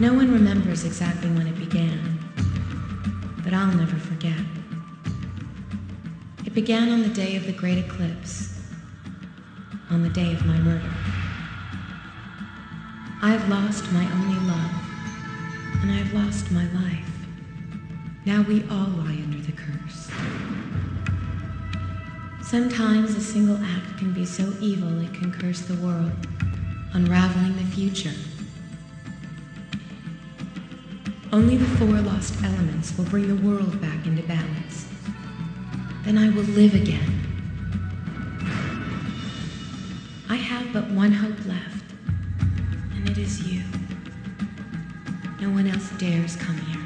No one remembers exactly when it began, but I'll never forget. It began on the day of the great eclipse, on the day of my murder. I've lost my only love, and I've lost my life. Now we all lie under the curse. Sometimes a single act can be so evil it can curse the world, unraveling the future. Only the four lost elements will bring the world back into balance. Then I will live again. I have but one hope left, and it is you. No one else dares come here.